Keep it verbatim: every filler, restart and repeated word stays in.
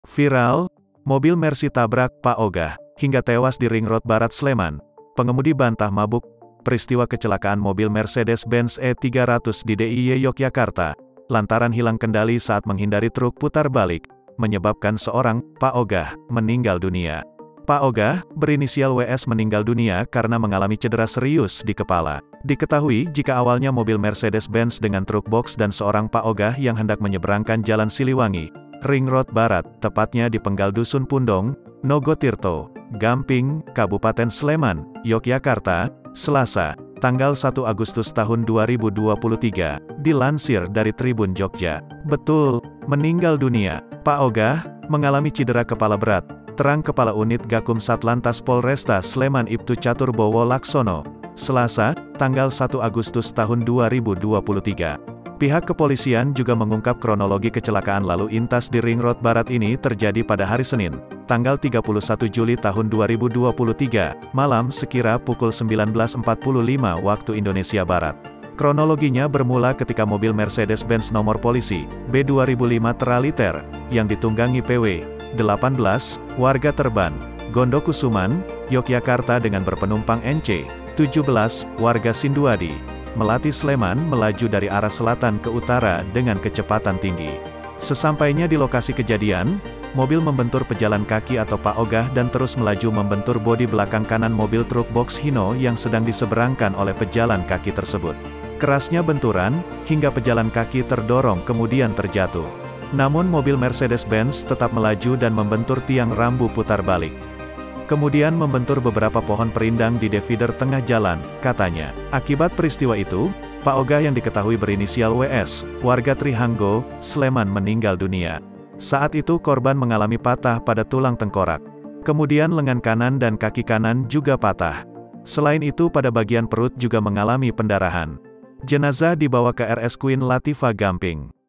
Viral, mobil Mercy tabrak Pak Ogah, hingga tewas di Ring Road Barat Sleman. Pengemudi bantah mabuk. Peristiwa kecelakaan mobil Mercedes-Benz E tiga ratus di D I Y Yogyakarta, lantaran hilang kendali saat menghindari truk putar balik, menyebabkan seorang, Pak Ogah, meninggal dunia. Pak Ogah, berinisial W S meninggal dunia karena mengalami cedera serius di kepala. Diketahui jika awalnya mobil Mercedes-Benz dengan truk box dan seorang Pak Ogah yang hendak menyeberangkan Jalan Siliwangi, Ring Road Barat, tepatnya di Penggal Dusun Pundong, Nogotirto, Gamping, Kabupaten Sleman, Yogyakarta, Selasa, tanggal satu Agustus tahun dua ribu dua puluh tiga, dilansir dari Tribun Jogja. Betul, meninggal dunia. Pak Ogah mengalami cedera kepala berat, terang Kepala Unit Gakum Satlantas Polresta Sleman Ibtu Caturbowo Laksono, Selasa, tanggal satu Agustus tahun dua ribu dua puluh tiga. Pihak kepolisian juga mengungkap kronologi kecelakaan lalu lintas di Ring Road Barat ini terjadi pada hari Senin, tanggal tiga puluh satu Juli tahun dua ribu dua puluh tiga, malam sekira pukul sembilan belas empat puluh lima waktu Indonesia Barat. Kronologinya bermula ketika mobil Mercedes-Benz nomor polisi, B dua ribu lima Teraliter, yang ditunggangi P W, delapan belas, warga Terban, Gondokusuman, Yogyakarta dengan berpenumpang N C, tujuh belas, warga Sinduadi, Melati Sleman melaju dari arah selatan ke utara dengan kecepatan tinggi. Sesampainya di lokasi kejadian, mobil membentur pejalan kaki atau Pak Ogah dan terus melaju membentur bodi belakang kanan mobil truk box Hino yang sedang diseberangkan oleh pejalan kaki tersebut. Kerasnya benturan, hingga pejalan kaki terdorong kemudian terjatuh. Namun mobil Mercedes-Benz tetap melaju dan membentur tiang rambu putar balik. Kemudian membentur beberapa pohon perindang di divider tengah jalan, katanya. Akibat peristiwa itu, Pak Ogah yang diketahui berinisial W S, warga Trihanggo, Sleman meninggal dunia. Saat itu korban mengalami patah pada tulang tengkorak. Kemudian lengan kanan dan kaki kanan juga patah. Selain itu pada bagian perut juga mengalami pendarahan. Jenazah dibawa ke R S Queen Latifah Gamping.